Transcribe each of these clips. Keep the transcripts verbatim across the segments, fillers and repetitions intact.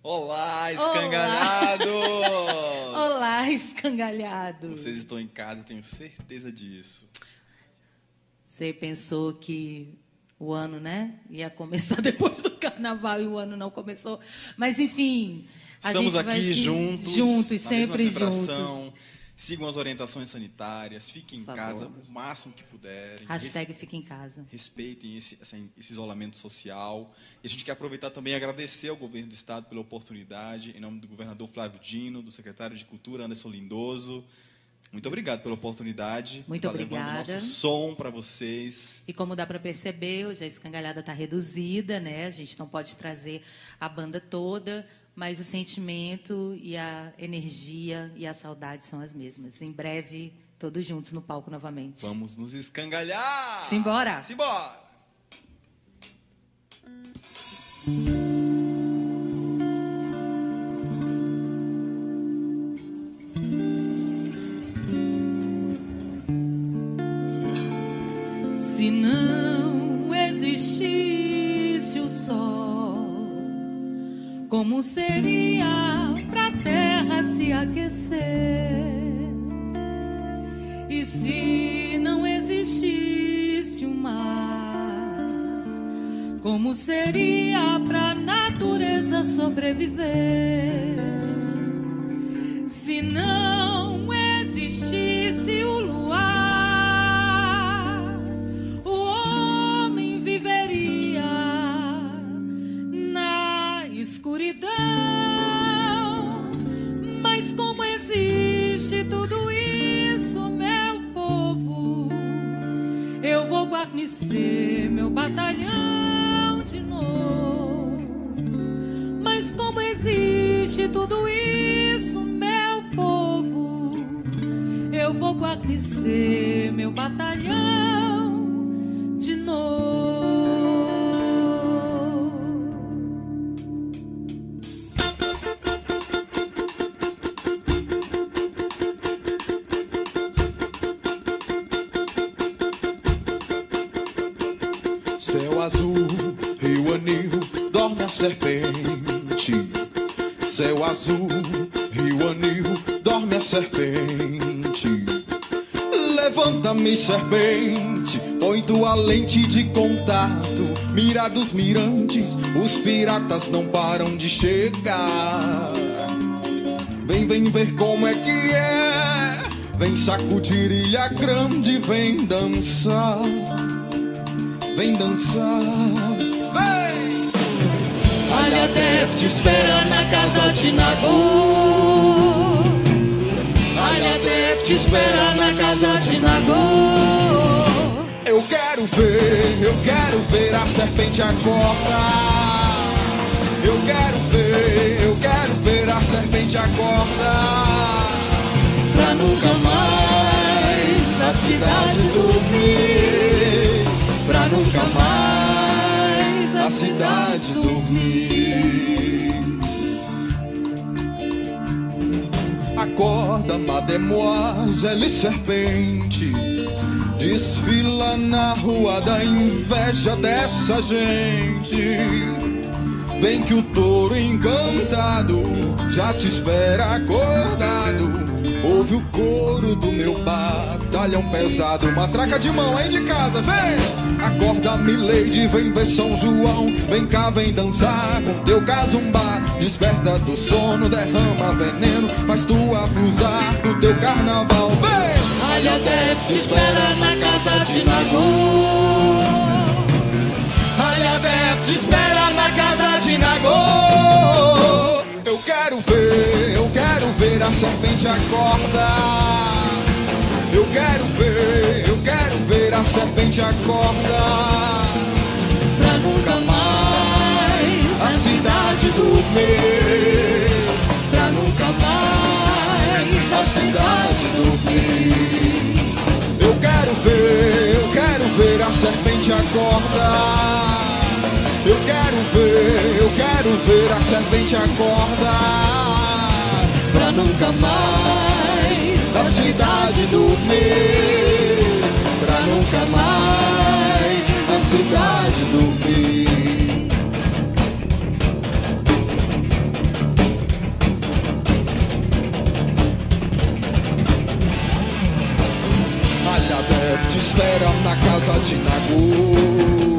Olá, escangalhados! Olá, escangalhados! Vocês estão em casa, eu tenho certeza disso. Você pensou que o ano, né, ia começar depois do carnaval e o ano não começou. Mas, enfim, a Estamos gente vai aqui juntos, juntos, na sempre mesma vibração. juntos. Sigam as orientações sanitárias, fiquem em Por casa favor. o máximo que puderem. Hashtag fica em casa. Respeitem esse, esse isolamento social. E a gente quer aproveitar também e agradecer ao governo do estado pela oportunidade, em nome do governador Flávio Dino, do secretário de Cultura Anderson Lindoso. Muito obrigado pela oportunidade. Muito tá obrigada. Levando nosso som para vocês. E como dá para perceber, hoje a escangalhada está reduzida, né? A gente não pode trazer a banda toda, mas o sentimento e a energia e a saudade são as mesmas. Em breve, todos juntos no palco novamente. Vamos nos escangalhar! Simbora! Simbora! Se não existisse o sol, como seria pra terra se aquecer? E se não existisse o mar, como seria pra natureza sobreviver? Se não existisse o luar, o homem viveria na escuridão. Mas como existe tudo isso, meu povo, eu vou guarnecer meu batalhão de novo. Mas como existe tudo isso, meu povo, eu vou guarnecer meu batalhão de novo. Céu azul, rio anil, dorme a serpente. Céu azul, rio anil, dorme a serpente. Levanta-me, serpente, põe tua lente de contato. Mira dos mirantes, os piratas não param de chegar. Vem, vem ver como é que é. Vem sacudir ilha grande, vem dançar. Vem dançar, vem! Olha, deve te esperar na casa de Nagô. Olha, deve te esperar na casa de Nagô. Eu quero ver, eu quero ver a serpente acordar. Eu quero ver, eu quero ver a serpente acordar. Pra nunca mais na cidade dormir. Pra nunca mais A cidade dormir. Acorda, mademoiselle serpente. Desfila na rua da inveja dessa gente. Vem que o touro encantado já te espera acordado. Ouve o coro do meu batalhão pesado. Matraca de mão aí de casa, vem! Acorda, milady, vem ver São João. Vem cá, vem dançar com teu casumbá. Desperta do sono, derrama veneno. Faz tu afusar do teu carnaval, vem! Olha, deve te esperar na casa de Nagô. Olha, deve te esperar na casa de Nagô. Eu quero ver, eu quero ver a serpente acordar. Eu quero ver, eu quero ver a serpente acordar. Pra nunca mais A cidade dormir. Pra nunca mais A cidade dormir. Eu quero ver, eu quero ver a serpente acordar. Eu quero ver, eu quero ver a serpente acordar. Pra nunca mais A cidade dormir. Pra nunca mais A cidade dormir. te espera na casa de Nagô.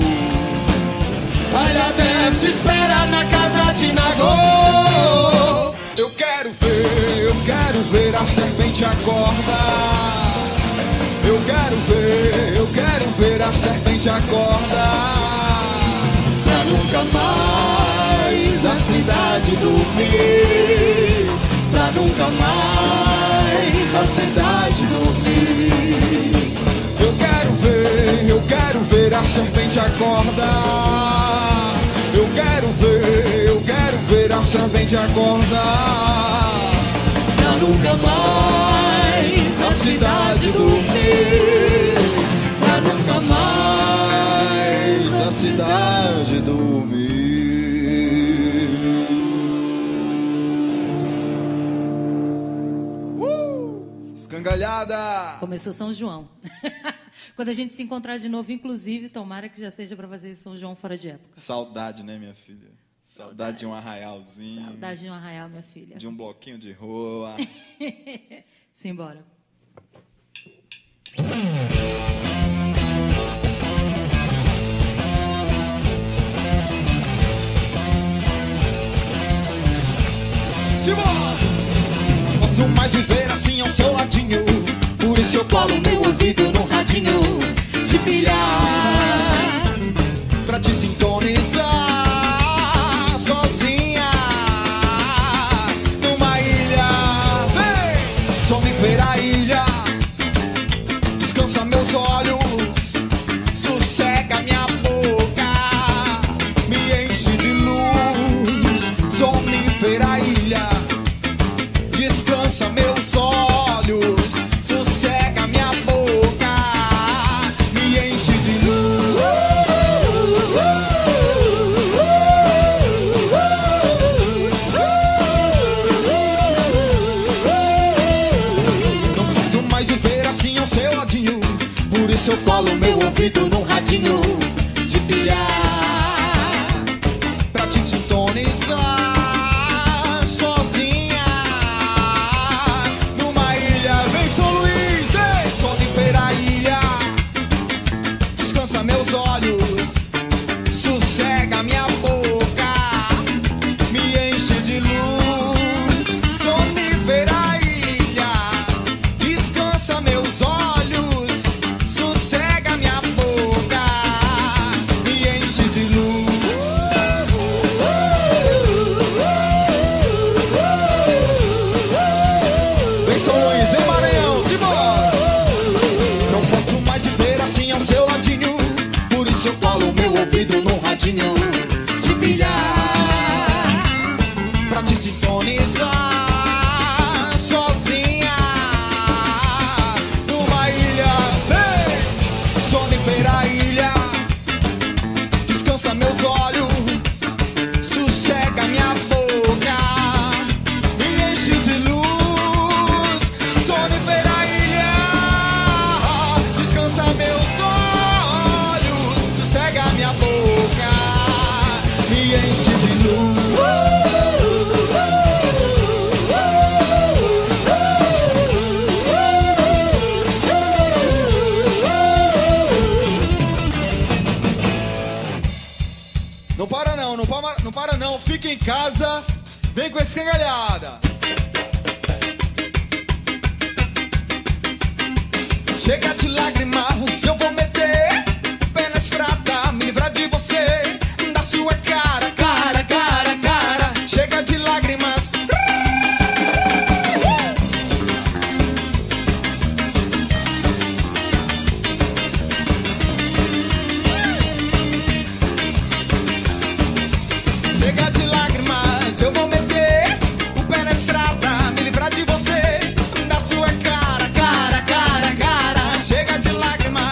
Alhadev te espera na casa de Nagô. Eu quero ver, eu quero ver a serpente acordar. Eu quero ver, eu quero ver a serpente acordar. Pra nunca mais a cidade dormir. Pra nunca mais a cidade dormir. Eu quero ver, eu quero ver a serpente acordar. Eu quero ver, eu quero ver a serpente acordar. Pra nunca mais a cidade dormir. Pra nunca mais a cidade dormir. Uh! Escangalhada! Começou São João. Quando a gente se encontrar de novo, inclusive, tomara que já seja para fazer São João fora de época. Saudade, né, minha filha? Saudade, Saudade de um arraialzinho. Saudade de um arraial, minha filha. De um bloquinho de rua. Simbora. Simbora! Posso mais viver assim ao seu ladinho. Por isso eu colo meu ouvido no radinho. Te pilhar pra te sintonizar sozinha numa ilha, vem, sonífera ilha. Descansa meus olhos, sossega minha boca, me enche de luz. Sonífera ilha, descansa meus olhos, sossega minha boca, me enche de luz. Não posso mais viver assim ao seu ladinho. Por isso eu colo meu ouvido no radinho. Te pilhar pra te sintonizar sozinha numa ilha. Vem São Luís, vem sonífera ilha. Descansa meus olhos, sossega minha boca, me enche de luz. Sonífera ilha, descansa meus olhos, sossega minha boca, me enche de luz. Vem São Luís, vem Maranhão, simbora! Não posso mais viver assim ao seu ladinho. Por isso eu colo meu ouvido no radinho. Te pilhar pra te sintonizar sozinha numa ilha. Vem, sonífera ilha, descansa meus olhos, sossega minha boca, me enche de luz. Sonífera ilha, descansa meus olhos, sossega minha boca, me enche de luz. Não para não, não para, não para não, fica em casa, vem com essa escangalhada. Chega de lágrimas, eu vou meter o pé na estrada, me livrar de você, da sua cara, cara, cara, cara. Chega de lágrimas. Chega de lágrimas, eu vou meter o pé na estrada, me livrar de você, da sua cara, cara, cara, cara. Chega de lágrimas,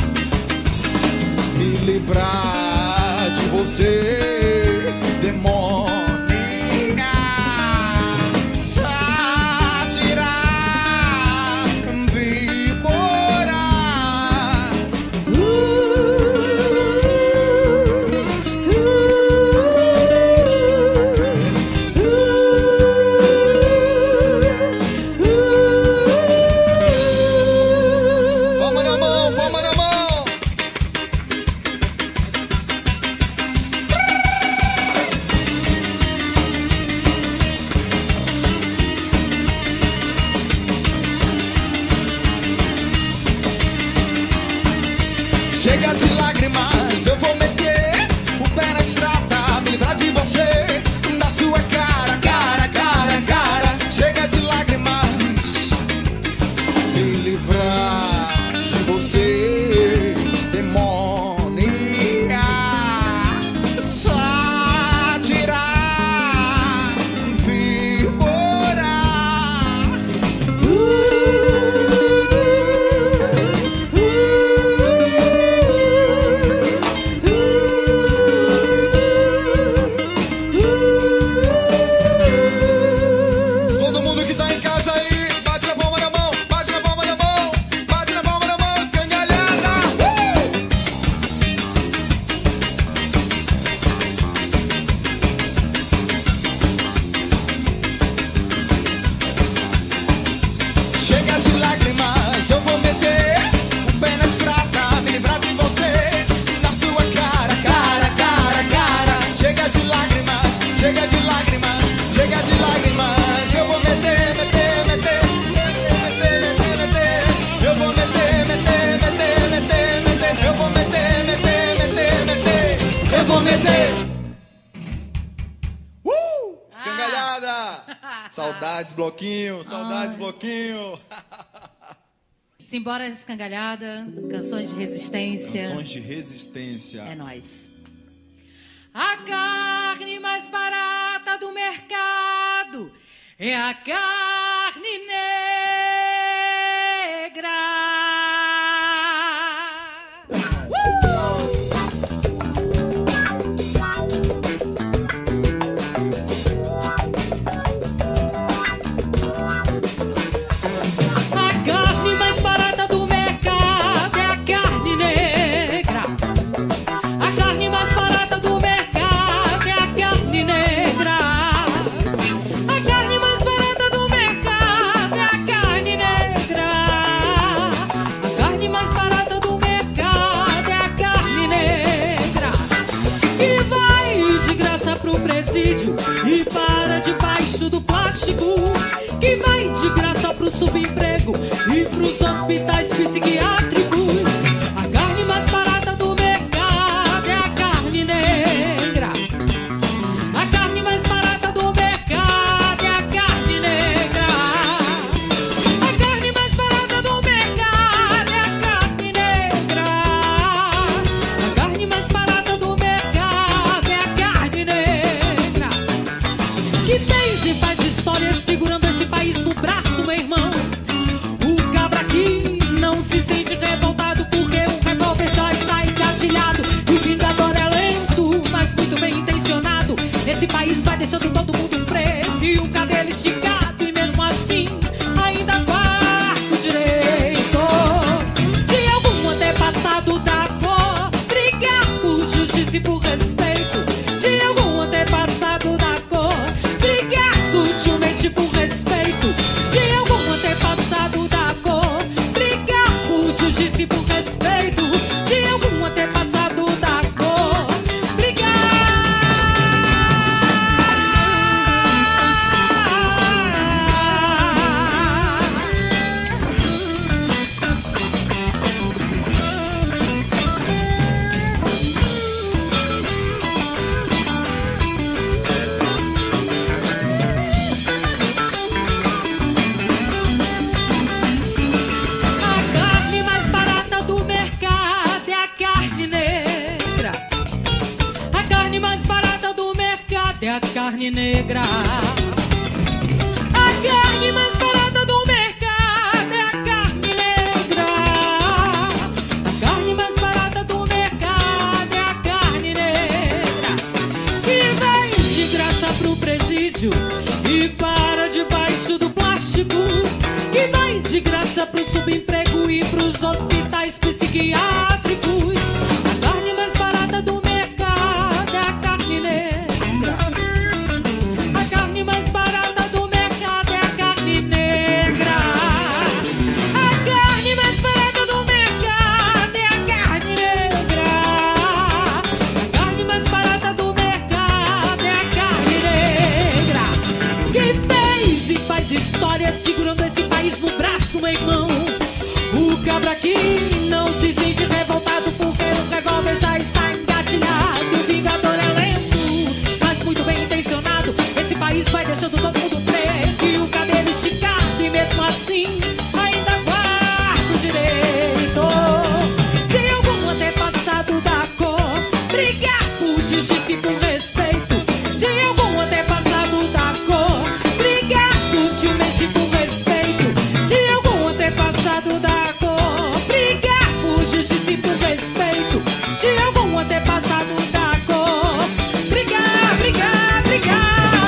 me livrar de você, demônica, sátira, víbora. Palma na mão, palma Chega de lágrimas, eu vou meter o pé na estrada, me livrar de você, da sua cara, cara, cara, cara. Chega de lágrimas, me livrar de você, demônica, sátira, víbora. Todo mundo que tá em casa aí, bate na palma da mão, bate na palma da mão, bate na palma da mão, escangalhada. Uh! Chega de lágrimas, eu vou meter o pé na estrada, me livrar de você, na sua cara, cara, cara, cara. Chega de lágrimas, chega de lágrimas, chega de lágrimas. Eu vou meter, meter, meter, meter, meter, meter. Eu vou meter, meter, meter, meter, meter. Eu vou meter, meter, meter, meter. Eu vou meter. Uh! Escangalhada! Saudades, bloquinho, saudades, Ai. bloquinho. Simbora escangalhada, canções de resistência. Canções de resistência. É nóis. A carne mais barata do mercado é a carne negra. Uh! A carne mais barata do mercado é a carne negra. A carne mais barata do mercado é a carne negra. A carne mais barata do mercado é a carne negra. A carne mais barata do mercado é a carne negra. Que vai de graça pro presídio e para debaixo do plástico. Que vai de graça pro subemprego e pros hospitais psiquiátricos. A carne mais barata do mercado é a carne negra. A carne mais barata do mercado é a carne negra. A carne mais barata do mercado é a carne negra. A carne mais barata do mercado é a carne negra. Que fez e faz história segurando esse país no braço, meu irmão. O cabra aqui não se sente revoltado porque o revólver já está engatilhado. E o vingador é lento, mas muito bem intencionado. Esse país vai deixando todo mundo preto e o cabelo esticado. E mesmo assim, ainda guarda o direito de algum antepassado da cor brigar por justiça e por respeito. De algum antepassado da cor brigar sutilmente por respeito. De algum antepassado da cor brigar por justiça e por respeito. De algum antepassado da cor brigar. A carne mais barata do mercado é a carne negra. A carne mais barata do mercado é a carne negra. A carne mais barata do mercado é a carne negra. A carne mais barata do mercado é a carne negra. Que vem de graça pro presídio e para debaixo do plástico. Que vai de graça pro subemprego e pros hospitais psiquiátricos. A carne mais barata do mercado é a carne negra. A carne mais barata do mercado é a carne negra. A carne mais barata do mercado é a carne negra. A carne mais barata do mercado é a carne negra. Que fez e faz história segurando esse país no braço, meu irmão. O cabra aqui não se sente revoltado porque você já está engatilhado. O vingador é lento, mas muito bem intencionado. Esse país vai deixando todo mundo preto e o cabelo esticado. E mesmo assim ainda guarda o direito de algum antepassado da cor brigar por justiça e por respeito. De algum antepassado da cor brigar sutilmente por respeito. De algum antepassado da cor brigar por justiça e por respeito. De algum antepassado da cor brigar, brigar, brigar.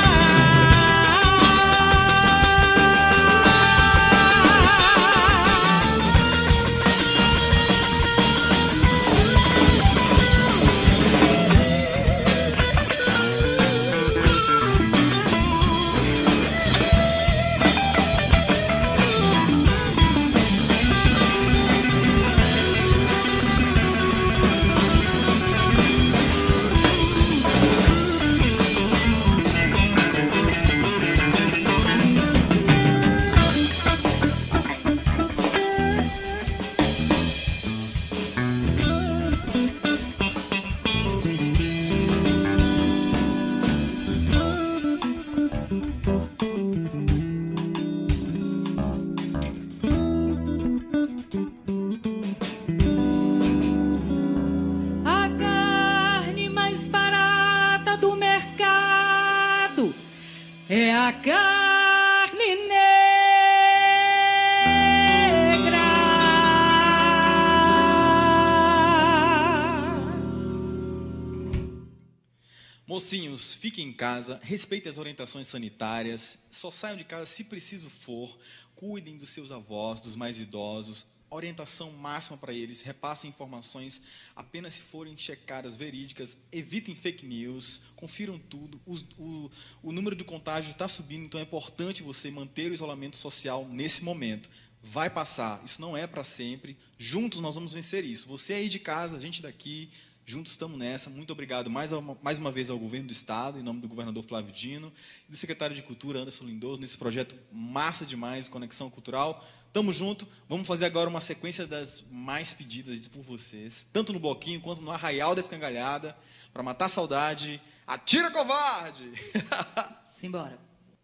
A carne mais barata do mercado é a carne negra. Mocinhos, fiquem em casa, respeitem as orientações sanitárias, só saiam de casa se preciso for, cuidem dos seus avós, dos mais idosos, orientação máxima para eles, repassem informações apenas se forem checadas, verídicas, evitem fake news, confiram tudo, o, o, o número de contágio está subindo, então é importante você manter o isolamento social nesse momento. Vai passar, isso não é para sempre, juntos nós vamos vencer isso. Você aí de casa, a gente daqui, juntos estamos nessa. Muito obrigado mais uma, mais uma vez ao Governo do Estado, em nome do governador Flávio Dino, e do secretário de Cultura, Anderson Lindoso, nesse projeto massa demais, Conexão Cultural. Tamo junto, vamos fazer agora uma sequência das mais pedidas por vocês, tanto no bloquinho quanto no Arraial da Escangalhada, para matar a saudade. Atira, covarde! Simbora.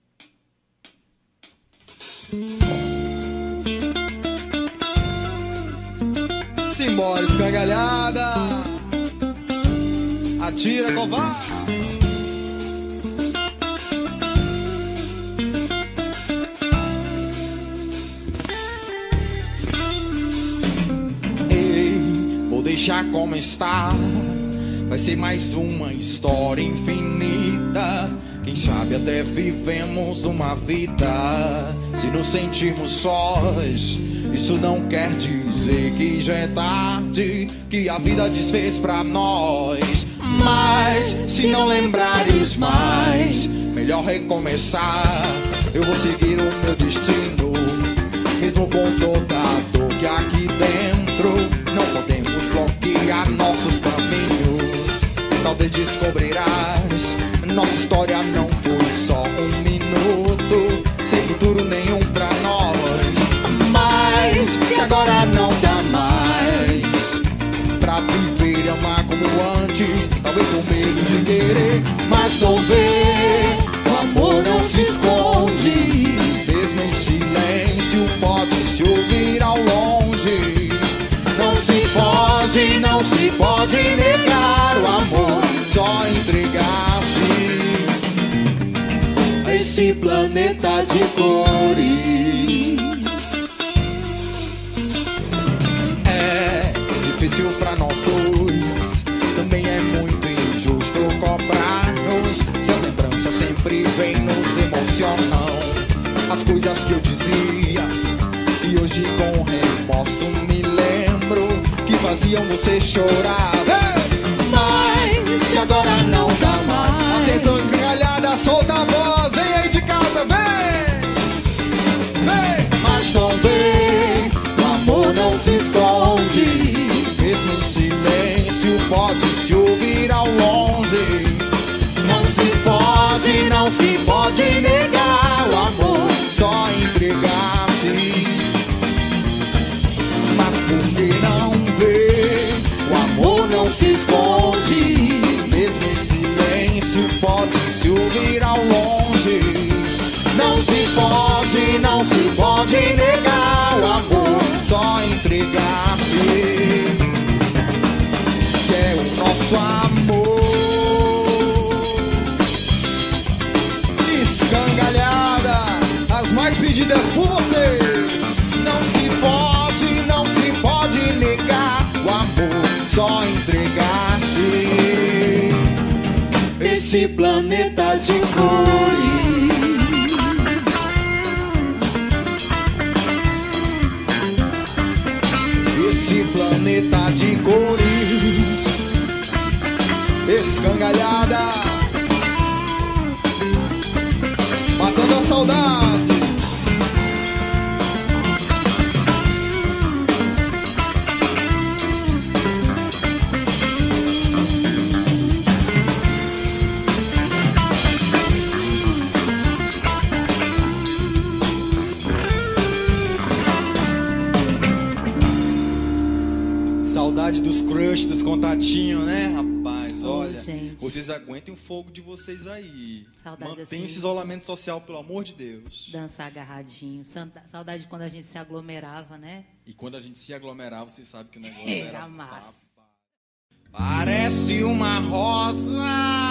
Simbora, escangalhada! Atira, covarde! Ei, vou deixar como está. Vai ser mais uma história infinita. Quem sabe até vivemos uma vida. Se nos sentirmos sós, isso não quer dizer que já é tarde, que a vida desfez pra nós. Mas se não lembrares mais, melhor recomeçar. Eu vou seguir o meu destino, mesmo com toda a dor que aqui dentro. Não podemos bloquear nossos caminhos. Talvez descobrirás, nossa história não foi só um minuto, sem futuro nenhum pra nós. Mas se agora não dá mais pra viver e amar como antes, talvez com medo de querer, mas não vê, o amor não se esconde. Mesmo em silêncio pode se ouvir ao longe. Não se foge, não se pode negar o amor, só entregar-se a esse planeta de cores. É difícil pra nós dois, também é muito injusto cobrar-nos. Se a lembrança sempre vem nos emocionando, as coisas que eu dizia e hoje com remorso me lembro que faziam você chorar. Mas se agora não dá mais, atenção escangalhada, solta a voz, vem aí de casa, vem, vem. Mas não vê, o amor não se esconde. Mesmo em silêncio pode se ouvir ao longe. Não se foge, não se pode negar o amor, só entregar-se. Mas por que não ver? O amor não se pode negar o amor, só entregar-se, que é o nosso amor. Escangalhada, as mais pedidas por vocês. Não se pode, não se pode negar o amor, só entregar-se, esse planeta de cores. Esse planeta de cores. Escangalhada, matando a saudade. Saudade dos crush, dos contatinhos, né, rapaz? Olha, gente. Vocês aguentem o fogo de vocês aí. Saudade Mantenha assim. esse isolamento social, pelo amor de Deus. Dançar agarradinho. Saudade de quando a gente se aglomerava, né? E quando a gente se aglomerava, vocês sabem que o negócio Era era massa. Parece uma rosa,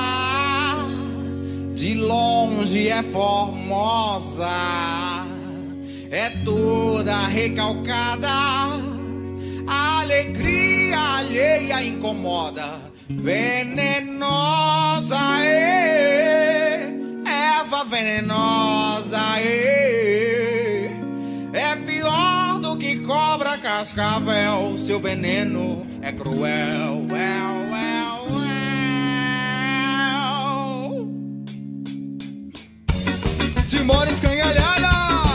de longe é formosa, é toda recalcada, a alegria alheia incomoda, venenosa, é, erva venenosa, é, é pior do que cobra cascavel, seu veneno é cruel, well, well, well. Simbora escangalhada.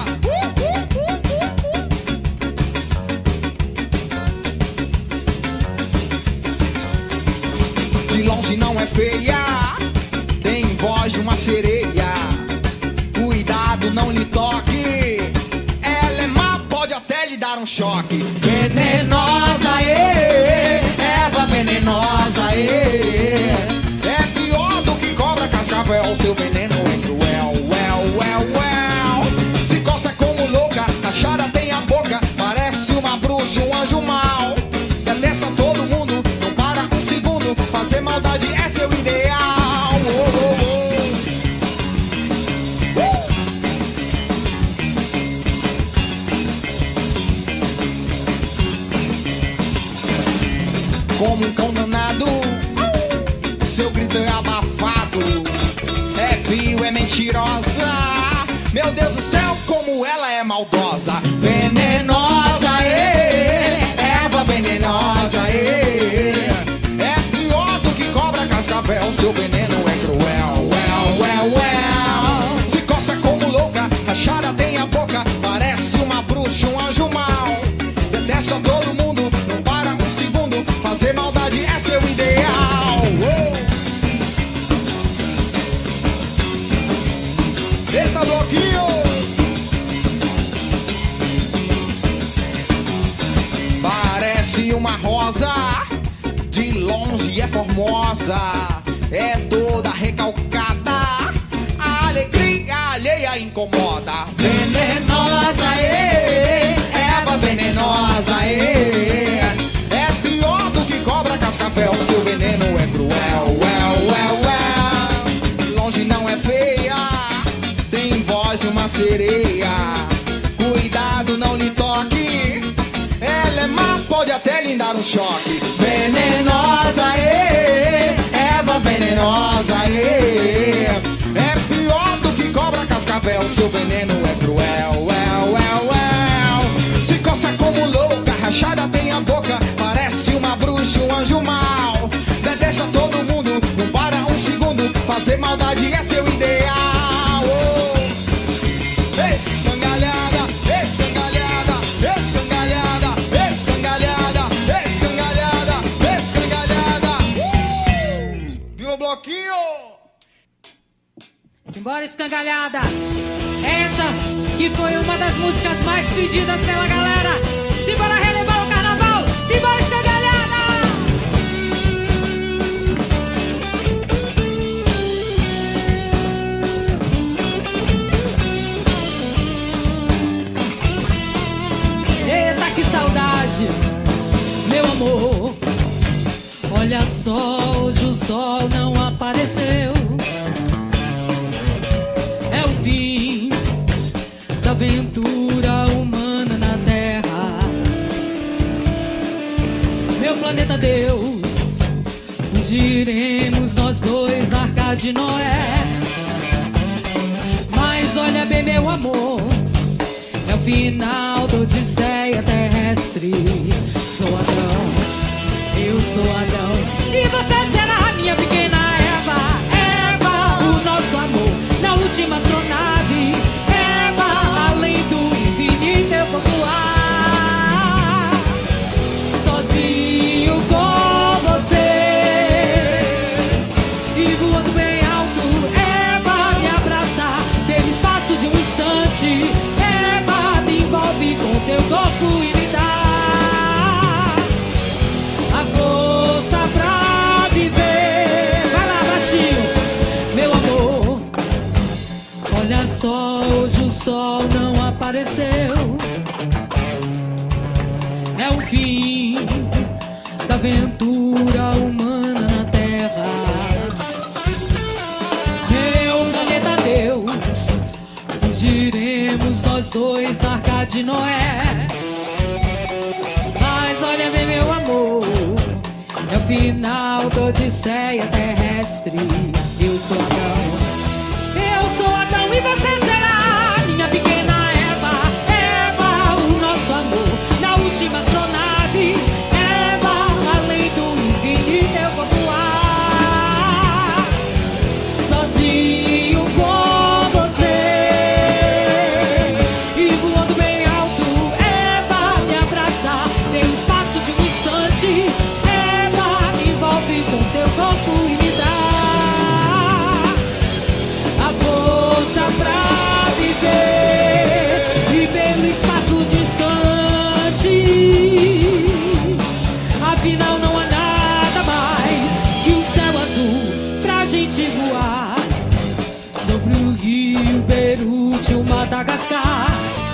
De longe não é feia, tem voz de uma sereia. Cuidado, não lhe toque, ela é má, pode até lhe dar um choque. Venenosa, ê, erva venenosa, ê, é pior do que cobra cascavel, seu veneno é cruel, well, well, well. Se coça como louca, taxada tem a boca, parece uma bruxa, um anjo mau. Detesta todo mundo, não para um segundo, fazer maldade é seu ideal. Oh, oh, oh. Como um cão danado, seu grito é abafado, é vil, é mentirosa, meu Deus do céu, como ela é maldosa. Venenosa, ê, erva venenosa, ê, é pior do que cobra cascavel, seu veneno é cruel, well, well, well. Se coça como louca, rachada tem a boca, parece uma bruxa, um anjo mau. Detesta todo mundo, não para um segundo, fazer maldade é seu ideal. Oh. Eita, bloquinho! Parece uma rosa, de longe é formosa, é toda recalcada, a alegria alheia incomoda. Venenosa, ê, erva venenosa, ê, é pior do que cobra cascavel, seu veneno é cruel, well, well, well. De longe não é feia, tem voz de uma sereia. Cuidado, não lhe toque, ela é má, pode até lhe dar um choque. Venenosa, ê, erva venenosa, ê, é pior do que cobra cascavel, seu veneno é cruel, well, well, well. Se coça como louca, rachada tem a boca, parece uma bruxa, um anjo mau. Detesta todo mundo, não para um segundo, fazer maldade é seu ideal. Oh. Escangalhada, escangalhada, escangalhada, escangalhada, escangalhada, escangalhada. Uh! Viva o bloquinho! Simbora, escangalhada! Essa que foi uma das músicas mais pedidas pela galera. Simbora relembrar o carnaval! Simbora, escangalhada! amor. Olha só, hoje o sol não apareceu. É o fim da aventura humana na Terra. Meu planeta Deus, fugiremos nós dois na Arca de Noé. Mas olha bem, meu amor, é o final da odisseia terrestre. Sou Adão, eu sou Adão, e você será minha pequena Eva. Eva, o nosso amor na última astronave. Eva, além do infinito eu vou voar sozinho com você. E voando bem alto, Eva, me abraça, ter espaço de um instante. Eva, me envolve com teu corpo e me dá a força pra viver. Vai lá, baixinho, meu amor. Olha só, hoje o sol não apareceu. É o fim da aventura humana na Terra. Meu planeta Deus, fugiremos nós dois na Arca de Noé. Mas olha bem, meu amor, é o final da odisseia terrestre. Eu sou Adão, eu sou Adão, e você será minha pequena Eva. Eva, o nosso amor na última astronave. Eva, além do infinito eu vou voar sozinho com você. E voando bem alto, Eva, me abraça, tem espaço de um instante. Eva, me envolve com teu corpo e me dá a força pra viver. E pelo espaço distante, afinal não há nada mais que o céu azul pra gente voar sobre o rio Berútil, Madagascar.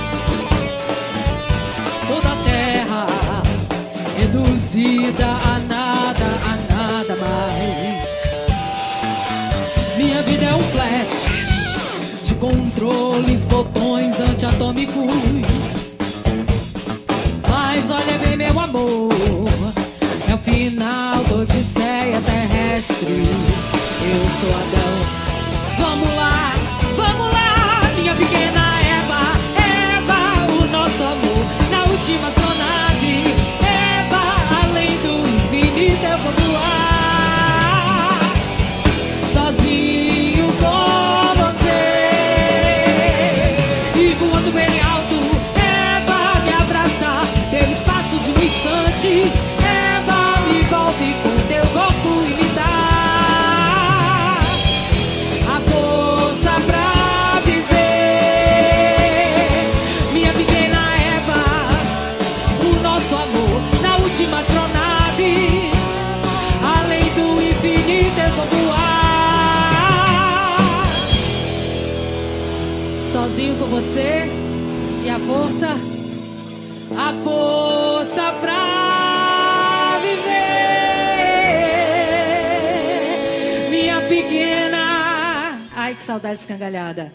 Toda a terra reduzida a nada, a nada mais. Minha vida é um flash de controles, botões antiatômicos. Mas olha bem, meu amor, é o final da odisseia terrestre. Eu sou Adão. Vamos lá, vamos lá, minha pequena Eva. Eva, o nosso amor na última astronave. Eva, além do infinito eu vou voar sozinho com você. E voando bem alto, Eva, me abraça, ter espaço de um instante. Eva, me envolve com teu corpo e me dá a força pra viver. Minha pequena Eva, o nosso amor na última astronave. Além do infinito eu vou voar sozinho com você. E a força, a força pra viver. Minha pequena, ai que saudade escangalhada,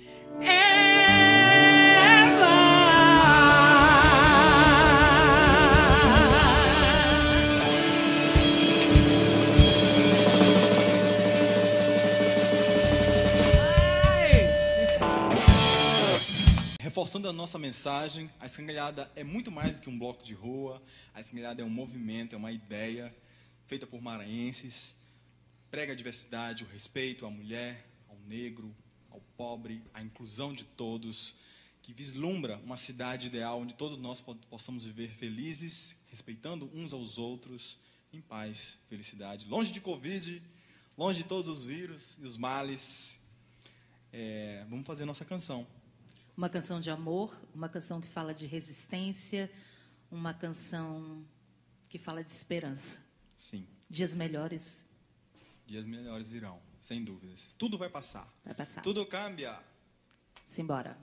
Reforçando a nossa mensagem, a escangalhada é muito mais do que um bloco de rua. A escangalhada é um movimento, é uma ideia feita por maranhenses. Prega a diversidade, o respeito à mulher, ao negro, ao pobre, a inclusão de todos, que vislumbra uma cidade ideal onde todos nós possamos viver felizes, respeitando uns aos outros, em paz, felicidade, longe de Covid, longe de todos os vírus e os males. É, vamos fazer nossa canção. Uma canção de amor, uma canção que fala de resistência, uma canção que fala de esperança. Sim. Dias melhores. Dias melhores virão, sem dúvidas. Tudo vai passar. Vai passar. Tudo cambia. Simbora.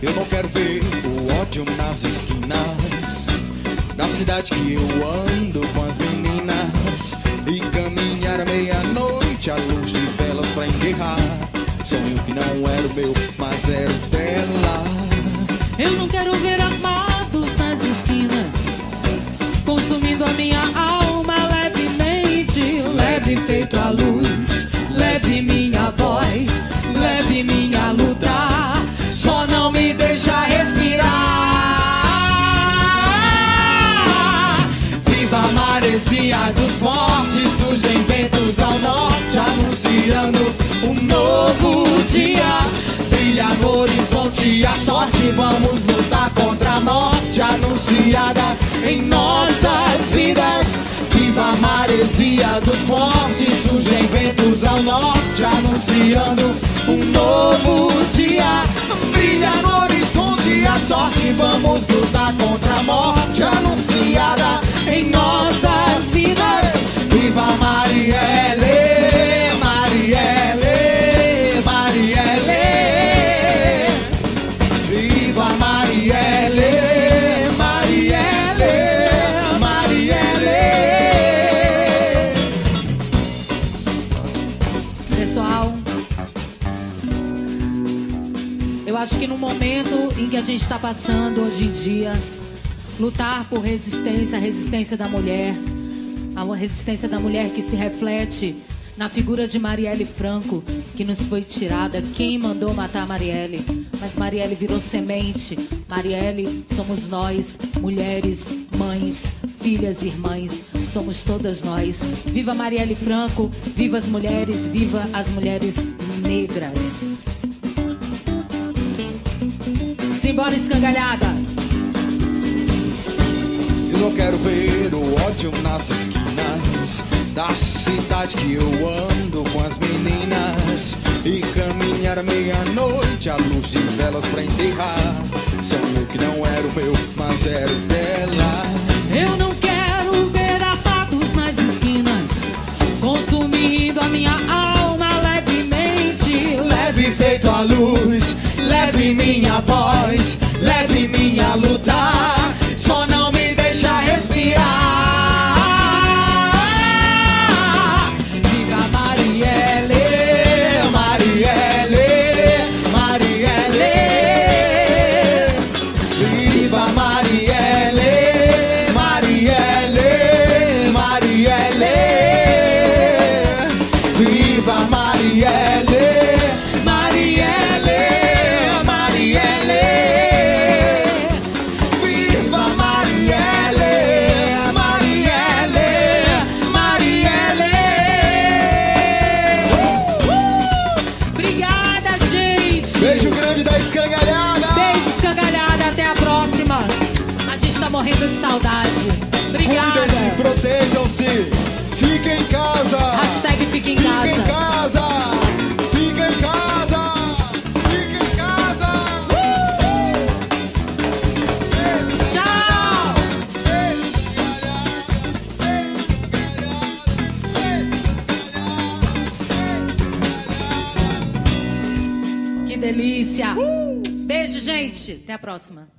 Eu não quero ver o ódio nas esquinas da cidade que eu ando com as meninas e caminhar à meia-noite à luz de velas pra enterrar sonho que não era o meu, mas era o dela. Eu não quero ver armados nas esquinas, consumindo a minha alma levemente. Leve feito a luz, leve minha voz, leve minha luta, só não me deixa respirar. Viva a maresia dos fortes, surgem ventos ao norte, anunciando um novo dia. Brilha no horizonte a sorte, vamos lutar contra a morte anunciada em nossas vidas. Viva a maresia dos fortes, surgem ventos ao norte, anunciando um novo dia. Brilha no horizonte a sorte, vamos lutar contra a morte anunciada em nossas vidas. Viva Marielle, Marielle, Marielle. Viva Marielle, Marielle, Marielle. Pessoal, eu acho que no momento em que a gente está passando hoje em dia, lutar por resistência, a resistência da mulher, a resistência da mulher que se reflete na figura de Marielle Franco, que nos foi tirada. Quem mandou matar Marielle? Mas Marielle virou semente. Marielle somos nós, mulheres, mães, filhas, irmãs, somos todas nós. Viva Marielle Franco, viva as mulheres, viva as mulheres negras. Simbora, escangalhada. Eu não quero ver o ódio nas esquinas da cidade que eu ando com as meninas e caminhar à meia-noite à luz de velas pra enterrar sonho que não era o meu, mas era o dela. Eu não quero ver armados nas esquinas, consumindo a minha alma levemente. Leve feito a luz, leve minha voz, leve minha luta, só não me deixa respirar. Viva Marielle, Marielle, Marielle. Viva Marielle, Marielle, Marielle. Viva Marielle, Marielle, Marielle. Viva Marielle, Marielle, Marielle. obrigada, gente. Beijo grande da escangalhada. Beijo, escangalhada. Até a próxima. A gente tá morrendo de saudade. Obrigada. Cuidem-se, protejam-se. Fiquem em casa. Hashtag fica em Fica casa. em casa. Fica em casa. Fica em casa. Tchau. Que delícia. Beijo, gente. Até a próxima.